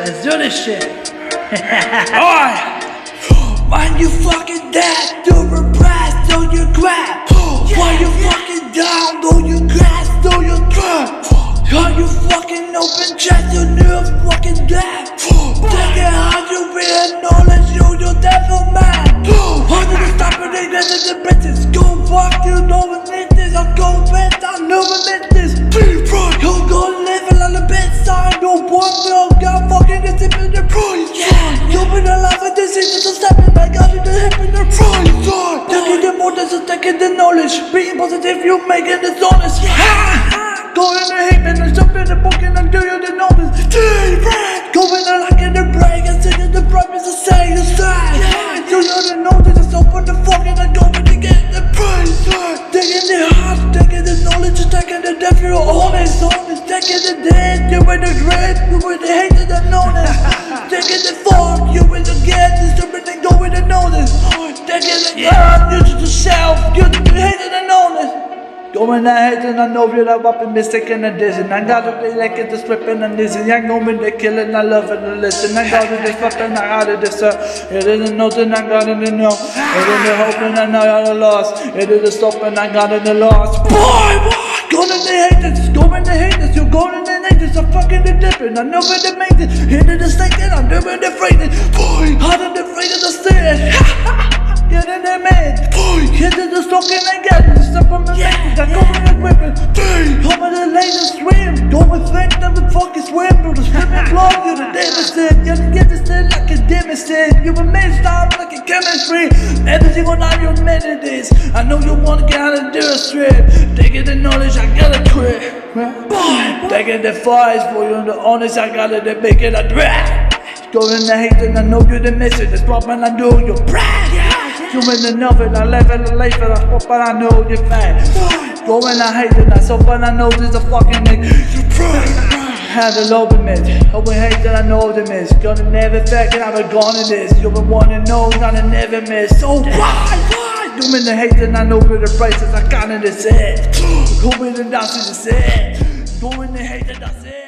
Let's do this shit. Alright, man, you fucking dead, do repress, do you grab? While you fucking down, do you grasp, do you grab? Are you fucking open chest, you new fucking dead? Take it hard, you real knowledge, you devil man. How do you stop it, they get the bitches? Go fuck, you know we need this, I'll go with, I know we need this. You go living on the bedside, no one will got fucking get hip in the price. You been alive with this, it's just stepping back out in the hip in the price. Taking the more than just taking the knowledge. Being positive, you making this honest. Go in the hip and jump in the book and do you the knowledge. Go in the like in the break and sit in the promise to say the side. You know the knowledge, just open the fuck and I go in to get the price. Taking the heart, taking the knowledge, taking the death, you're honest, taking the dead, you in the dread, you in the hate and the knowledge. Taking the fuck, you in the get, disturbing and go in the knowledge. Taking the you to yourself, you to the hate and the knowledge. Going ahead and I know you're up and mistaken and dissing. I gotta be like it, the stripping and dissing. I know when they killing, I love it and listen. I got it, this fucking, I got it, this it isn't nothing, I got it, no. It isn't hoping, I know you're lost. It isn't stopping, I got it, the lost. Boy, going to hate this, going to hate this. You're going to hate this, I'm fucking the dipping. I know where they make it, into the stinking, I'm doing the freighting. Boy, I'm the afraid of the stairs. Get in there, man. Get in the stalking and get it. Step on my legs, I go in the whipping. Come in the lane and swim. Go and think that the fucking swim. Do the swimming blow, you're the deficit. You get this thing like a deficit. You a man style like a chemistry. Everything on all your melodies. I know you wanna get out and do a strip. Taking the knowledge, I gotta quit. Taking the fights for you, the honest, I gotta make it a threat. Going to hate and I know you're the message. That's what I do, you're proud. You in the nothing, I live in the life and I hope but I know you're fat. Going to hate and I so but I know there's a fucking nigga. You had a love in it. I will hate that I know the miss. Gonna never back and I've gone in this. You're the one and know, gonna never miss. So why? You in the hate and I know where the prices I got in the set. Going to dance in the set. Going to hate and that's it.